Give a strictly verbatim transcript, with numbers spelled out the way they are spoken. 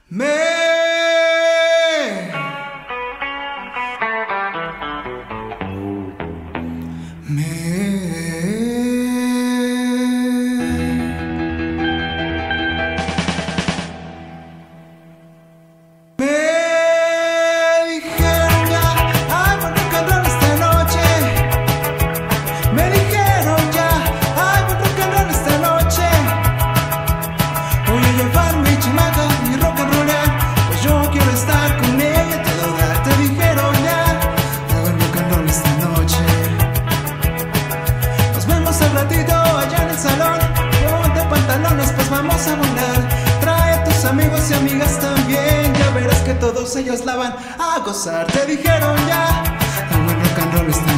Me, me, me dijeron ya, ay, buen rock and roll esta noche. Me dijeron ya, ay, buen rock and roll esta noche. Voy a llevar mi chamaca y rock and rollear, pues yo quiero estar con ella y todo dar. Te dijeron ya, ay, buen rock and roll esta noche. Nos vemos al ratito allá en el salón. Ponte pantalones, pues vamos a volar. Trae a tus amigos y amigas también. Ya verás que todos ellos la van a gozar. Te dijeron ya, ay, buen rock and roll esta noche.